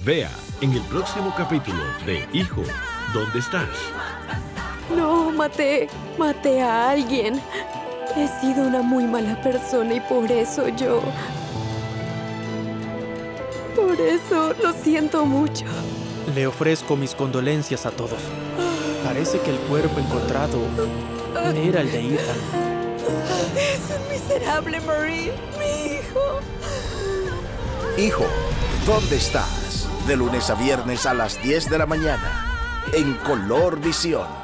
Vea en el próximo capítulo de Hijo, ¿dónde estás? No, maté a alguien. He sido una muy mala persona y por eso lo siento mucho. Le ofrezco mis condolencias a todos. Parece que el cuerpo encontrado era el de Ethan. Es un miserable Marie, mi hijo. Hijo, ¿dónde estás? De lunes a viernes a las 10 de la mañana, en Color Visión.